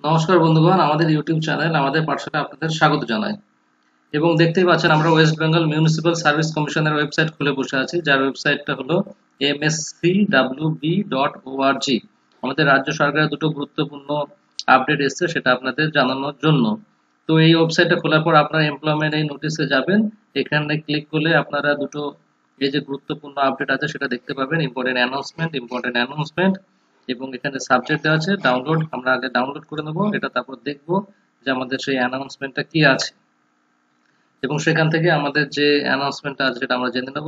নমস্কার বন্ধুগণ, আমাদের ইউটিউব চ্যানেল আমাদের পাঠশালা আপনাদের স্বাগত জানাই। এবং দেখতেই পাচ্ছেন আমরা ওয়েস্ট বেঙ্গল মিউনিসিপ্যাল সার্ভিস কমিশনের ওয়েবসাইট খুলে বসে আছি, যার ওয়েবসাইটটা হলো mscwb.org। আমাদের রাজ্য সরকারের দুটো গুরুত্বপূর্ণ আপডেট এসছে, সেটা আপনাদের জানানোর জন্য। তো এই ওয়েবসাইটটা খোলার পর আপনারা এমপ্লয়মেন্ট এই নোটিশে যাবেন। এখানে ক্লিক করলে আপনারা দুটো এই যে গুরুত্বপূর্ণ আপডেট আছে সেটা দেখতে পাবেন, ইম্পর্টেন্ট অ্যানাউন্সমেন্ট এবং এখানে সাবজেক্ট দেওয়া আছে ডাউনলোড। আমরা আগে ডাউনলোড করে নেবো এটা, তারপর দেখবো যে আমাদের সেই অ্যানাউন্সমেন্টটা কি আছে, এবং সেখান থেকে আমাদের যে অ্যানাউন্সমেন্টটা আছে সেটা আমরা জেনে নেব।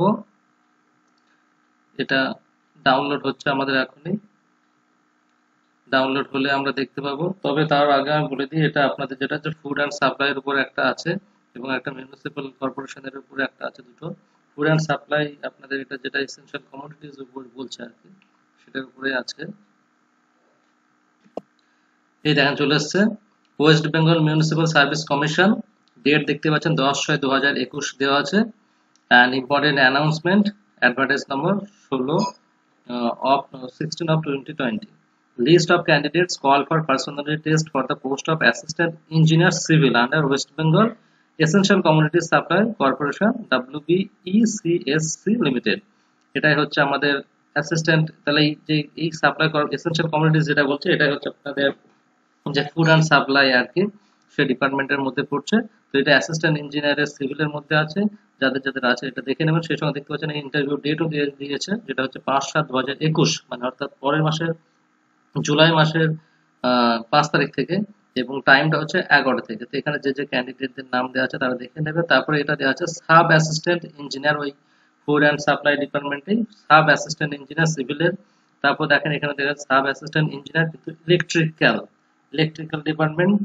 এটা ডাউনলোড হচ্ছে আমাদের এখনই, ডাউনলোড হলে আমরা দেখতে পাবো। তবে তার আগে আমি বলে দিই, এটা আপনাদের যেটা হচ্ছে ফুড অ্যান্ড সাপ্লাইয়ের উপর একটা আছে এবং একটা মিউনিসিপ্যাল কর্পোরেশনের উপরে একটা আছে। দুটো ফুড অ্যান্ড সাপ্লাই আপনাদের এটা যেটা এসেনশিয়াল কমোডিটিজ উপর বলছে আর কি, সেটার উপরে আছে। এই দেখেন চলে এসছে West Bengal municipal service commission, date দেখতে পাচ্ছেন 10/6/2021 দেওয়া আছে। And important announcement, advertise number 16/16/2020। List of candidates call for personality test for the post of assistant engineer civil under West Bengal Essential Commodity Supply Corporation WBECSC Limited। এটাই হচ্ছে আমাদের assistant. তাহলে এই supply essential commodities যেটা বলছে, এটাই হচ্ছে আপনাদের যে ফুড অ্যান্ড সাপ্লাই আর কি, সে ডিপার্টমেন্টের মধ্যে পড়ছে। তো এটা অ্যাসিস্ট্যান্ট ইঞ্জিনিয়ারের সিভিলের মধ্যে আছে। যাদের যাদের আছে এটা দেখে নেবেন। সেই সঙ্গে দেখতে পাচ্ছেন ইন্টারভিউ ডেটও দিয়ে দিয়েছে, যেটা হচ্ছে 5/7/2021, মানে অর্থাৎ পরের মাসের জুলাই মাসের 5 তারিখ থেকে, এবং টাইমটা হচ্ছে 11টা থেকে। তো এখানে যে যে ক্যান্ডিডেটদের নাম দেওয়া আছে তারা দেখে নেবে। তারপরে এটা দেওয়া আছে সাব অ্যাসিস্ট্যান্ট ইঞ্জিনিয়ার, ওই ফুড অ্যান্ড সাপ্লাই ডিপার্টমেন্টেই সাব অ্যাসিস্ট্যান্ট ইঞ্জিনিয়ার সিভিলের। তারপর দেখেন এখানে দেখা যাচ্ছে সাব অ্যাসিস্ট্যান্ট ইঞ্জিনিয়ার কিন্তু ইলেকট্রিক্যাল ডিপার্টমেন্ট।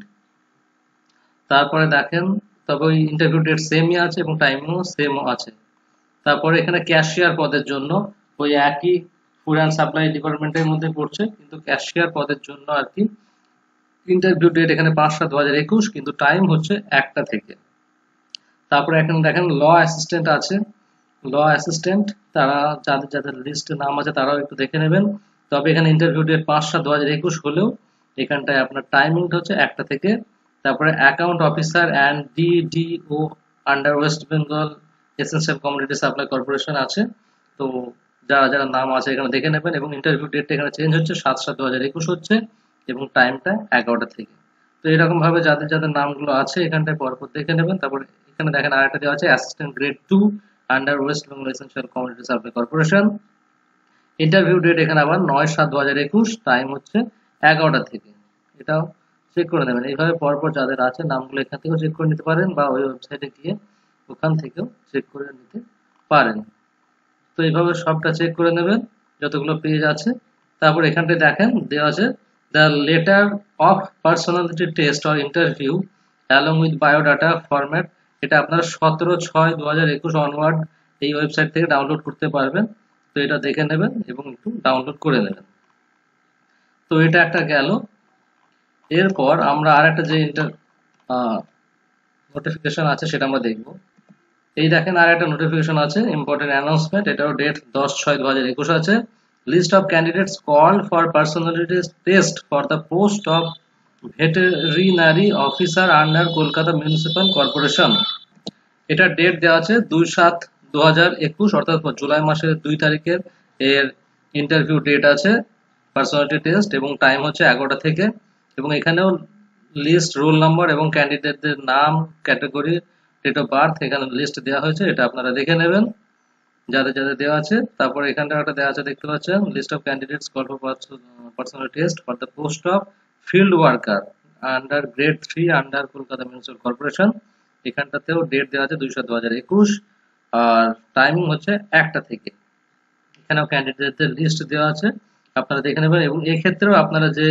তারপরে দেখেন, তবে ওই ইন্টারভিউ ডেট সেমই আছে এবং টাইমিংও সেমও আছে। তারপরে এখানে ক্যাশিয়ার পদের জন্য ওই একই ফুড অ্যান্ড সাপ্লাই ডিপার্টমেন্টের মধ্যে পড়ছে, কিন্তু ক্যাশিয়ার পদের জন্য আর কি ইন্টারভিউ ডেট এখানে 5/7/2021, কিন্তু টাইম হচ্ছে 1টা থেকে। তারপরে এখানে দেখেন ল অ্যাসিস্ট্যান্ট আছে। ল অ্যাসিস্ট্যান্ট তারা যাদের যাদের লিস্টে নাম আছে তারাও একটু দেখে নেবেন। তবে এখানে ইন্টারভিউ ডেট 5/7/2021 হলেও এখানটায় আপনার টাইমিংটা হচ্ছে 1টা থেকে। তারপরে account officer and DDO under West Bengal essential commodity supply corporation আছে। তো যারা যারা নাম আছে এখানে দেখে নেবেন, এবং ইন্টারভিউ ডেটটা এখানে চেঞ্জ হচ্ছে, 7/7/2021 হচ্ছে, এবং টাইমটা 11টা থেকে। তো এরকম ভাবে যাদের যাদের নামগুলো আছে এখানটায় পরপর দেখে নেবেন। তারপরে এখানে দেখেন আরেকটা দেওয়া আছে assistant grade 2 under West Bengal essential commodity supply corporation. Interview date এখানে আবার 9/7/2021, টাইম হচ্ছে 11টা থেকে। এটাও চেক করে নেবেন। এইভাবে পরপর যাদের আছে নামগুলো এখান থেকেও চেক করে নিতে পারেন, বা ওই ওয়েবসাইটে গিয়ে ওখান থেকেও চেক করে নিতে পারেন। তো এইভাবে সবটা চেক করে নেবেন যতগুলো পেজ আছে। তারপর এখানটায় দেখেন দেওয়া আছে the letter of personality test or interview along with biodata format. এটা আপনারা 17/6/2021 অনওয়ার্ড এই ওয়েবসাইট থেকে ডাউনলোড করতে পারবেন। তো এটা দেখে নেবেন এবং একটু ডাউনলোড করে নেবেন। তো এটা একটা গেল। এরপর আমরা আর একটা যে নোটিফিকেশন আছে সেটা আমরা দেখব। এই দেখেন আর একটা নোটিফিকেশন আছে, ইম্পর্টেন্ট অ্যানাউন্সমেন্ট, এটাও ডেট 10/6/2021 আছে। List of candidates called for personality test for the post of veterinary officer under Kolkata municipal corporation. এটা ডেট দেওয়া আছে 2/7/2021, অর্থাৎ জুলাই মাসের 2 তারিখের এর ইন্টারভিউ ডেট আছে, পার্সোনালিটি টেস্ট, এবং টাইম হচ্ছে 11টা থেকে। এবং এখানেও লিস্ট, রোল নাম্বার এবং ক্যান্ডিডেটদের নাম, ক্যাটাগরি, ডেট অফ বার্থ এখানে লিস্ট দেওয়া হয়েছে, এটা আপনারা দেখে নেবেন যাদের যাদের দেওয়া আছে। তারপর এখানটা একটা দেওয়া আছে দেখতে পাচ্ছেন, list of candidates call for personal test for the post of field worker under grade 3 under Kolkata municipal corporation. এখানটাতেও ডেট দেওয়া আছে 2/7/2021, আর টাইমিং হচ্ছে 1টা থেকে। এখানেও ক্যান্ডিডেটদের লিস্ট দেওয়া আছে, আপনারা দেখে নেবেন। এবং এক্ষেত্রেও আপনারা যে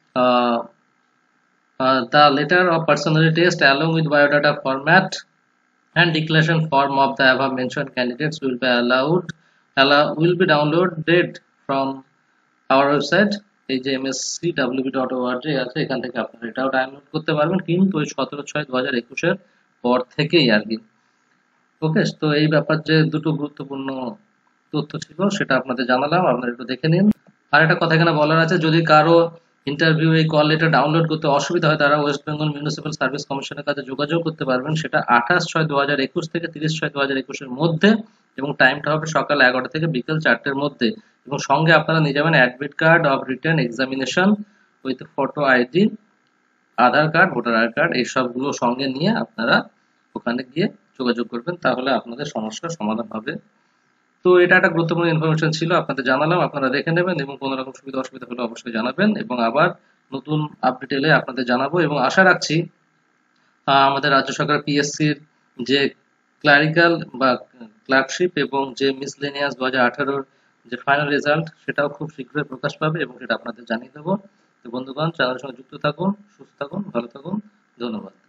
the letter of personality test along with biodata format and declaration form of the above mentioned candidates will be will be downloaded from our website। এই যে mscwb.org আছে, এখান থেকে আপনারা এটাও ডাউনলোড করতে পারবেন, কিন্তু ওই 17/6/2021 এর পর থেকেই আর কি। ওকে, তো এই ব্যাপার যে দুটো গুরুত্বপূর্ণ তথ্য ছিল সেটা আপনাদের জানালাম, আপনারা একটু দেখে নিন। আর একটা কথা এখানে বলার আছে, যদি কারো ইন্টারভিউ এই কল লেটার ডাউনলোড করতে অসুবিধা হয় তারা ওয়েস্ট বেঙ্গল মিউনিসিপ্যাল সার্ভিস কমিশনের কাছে যোগাযোগ করতে পারবেন, সেটা 28/6/2021 থেকে 30/6/2021 এর মধ্যে, এবং টাইমটা হবে সকাল 11টা থেকে বিকেল 4টের মধ্যে। এবং সঙ্গে আপনারা নিয়ে যাবেন admit card of written examination with photo ID, Aadhaar card, voter I card, এই সবগুলো সঙ্গে নিয়ে আপনারা ওখানে গিয়ে যোগাযোগ করবেন, তাহলে আপনাদের সমস্যার সমাধান হবে। তো এটা একটা গুরুত্বপূর্ণ ইনফরমেশন ছিল, আপনাদের জানালাম, আপনারা দেখে নেবেন এবং কোনো রকম সুবিধা অসুবিধা হলে অবশ্যই জানাবেন, এবং আবার নতুন আপডেট এলে আপনাদের জানাবো। এবং আশা রাখছি আমাদের রাজ্য সরকার পিএসসির যে ক্লারিক্যাল বা ক্লার্কশিপ এবং যে মিসলেনিয়াস 2018 যে ফাইনাল রেজাল্ট সেটাও খুব শীঘ্রই প্রকাশ পাবে, এবং সেটা আপনাদের জানিয়ে দেবো। তো বন্ধুগণ, চ্যানেলের সঙ্গে যুক্ত থাকুন, সুস্থ থাকুন, ভালো থাকুন, ধন্যবাদ।